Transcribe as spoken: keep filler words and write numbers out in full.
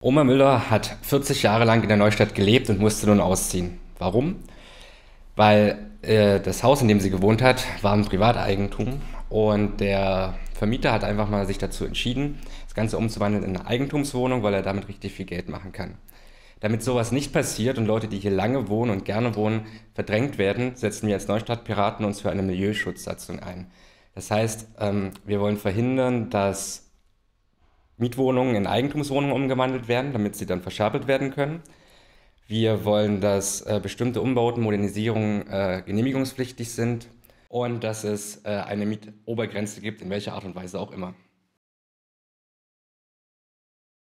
Oma Müller hat vierzig Jahre lang in der Neustadt gelebt und musste nun ausziehen. Warum? Weil äh, das Haus, in dem sie gewohnt hat, war ein Privateigentum und der Vermieter hat einfach mal sich dazu entschieden, das Ganze umzuwandeln in eine Eigentumswohnung, weil er damit richtig viel Geld machen kann. Damit sowas nicht passiert und Leute, die hier lange wohnen und gerne wohnen, verdrängt werden, setzen wir als Neustadtpiraten uns für eine Milieuschutzsatzung ein. Das heißt, ähm, wir wollen verhindern, dass Mietwohnungen in Eigentumswohnungen umgewandelt werden, damit sie dann verscherbelt werden können. Wir wollen, dass äh, bestimmte Umbauten, Modernisierungen äh, genehmigungspflichtig sind und dass es äh, eine Mietobergrenze gibt, in welcher Art und Weise auch immer.